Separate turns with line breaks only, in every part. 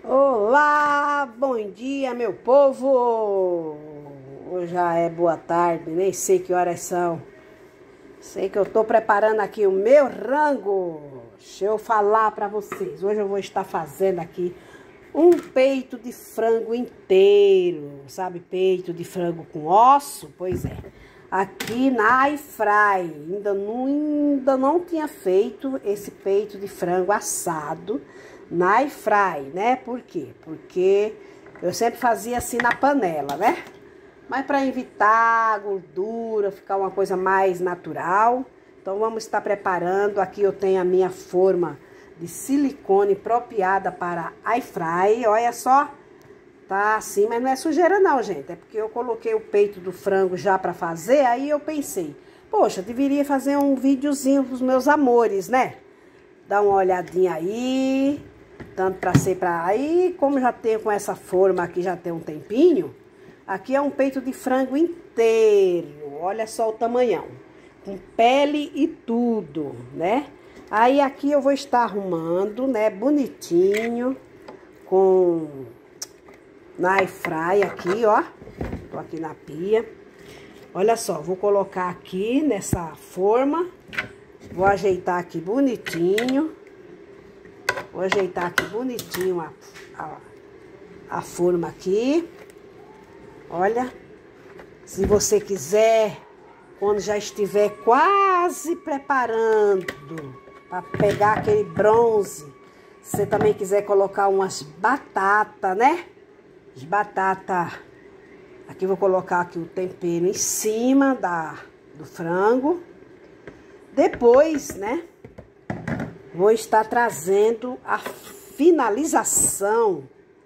Olá, bom dia, meu povo! Hoje já é boa tarde, nem sei que horas são. Sei que eu tô preparando aqui o meu rango. Deixa eu falar pra vocês. Hoje eu vou estar fazendo aqui um peito de frango inteiro. Sabe, peito de frango com osso? Pois é. Aqui na Air Fry. Ainda não tinha feito esse peito de frango assado na Air Fry, né? Por quê? Porque eu sempre fazia assim na panela, né? Mas para evitar a gordura, ficar uma coisa mais natural. Então vamos estar preparando. Aqui eu tenho a minha forma de silicone apropriada para Air Fry. Olha só, tá assim, mas não é sujeira não, gente. É porque eu coloquei o peito do frango já para fazer. Aí eu pensei, poxa, deveria fazer um videozinho pros meus amores, né? Dá uma olhadinha aí. Tanto para ser para aí, como já tenho com essa forma aqui, já tem um tempinho. Aqui é um peito de frango inteiro. Olha só o tamanhão. Com pele e tudo, né? Aí aqui eu vou estar arrumando, né? Bonitinho. Com na Air Fry aqui, ó. Tô aqui na pia. Olha só, vou colocar aqui nessa forma. Vou ajeitar aqui bonitinho. Vou ajeitar aqui bonitinho a forma aqui. Olha, se você quiser, quando já estiver quase preparando para pegar aquele bronze, se você também quiser colocar umas batatas, né? As batatas, aqui vou colocar aqui o tempero em cima do frango. Depois, né? Vou estar trazendo a finalização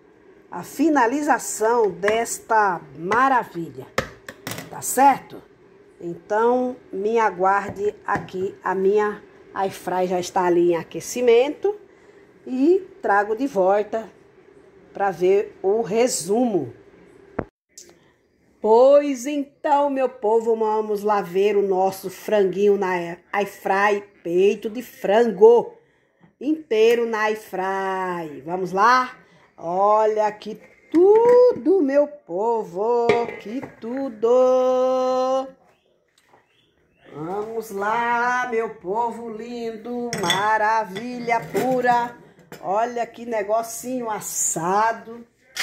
desta maravilha, tá certo? Então, me aguarde aqui, a minha Air Fry já está ali em aquecimento e trago de volta para ver o resumo. Pois então, meu povo, vamos lá ver o nosso franguinho na Air Fry, peito de frango inteiro na Air Fry. Vamos lá? Olha que tudo, meu povo, que tudo! Vamos lá, meu povo lindo, maravilha pura! Olha que negocinho assado,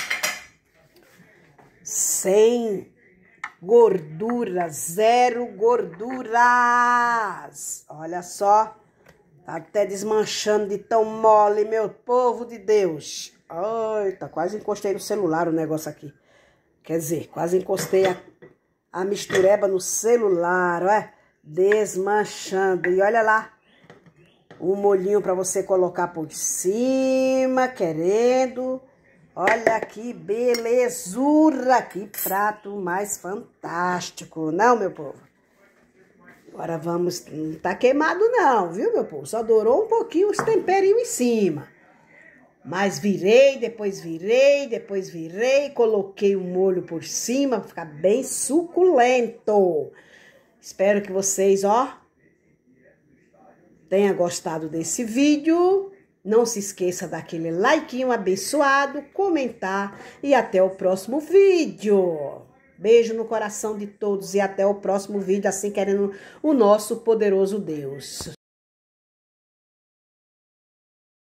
sem gordura, zero gorduras. Olha só, tá até desmanchando de tão mole, meu povo de Deus. Eita, quase encostei no celular o negócio aqui. Quer dizer, quase encostei a mistureba no celular, ó. Desmanchando. E olha lá, um molhinho para você colocar por cima, querendo. Olha que belezura, que prato mais fantástico. Não, meu povo? Agora vamos, não tá queimado não, viu, meu povo? Só dourou um pouquinho os temperinhos em cima. Mas virei, depois virei, coloquei o molho por cima para ficar bem suculento. Espero que vocês, ó, tenham gostado desse vídeo. Não se esqueça daquele likeinho abençoado, comentar e até o próximo vídeo. Beijo no coração de todos e até o próximo vídeo, assim querendo o nosso poderoso Deus.